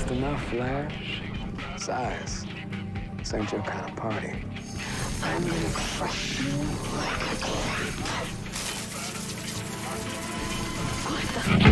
fast enough, Flash. Besides, this ain't your kind of party. I'm gonna crush you like a grape. What the?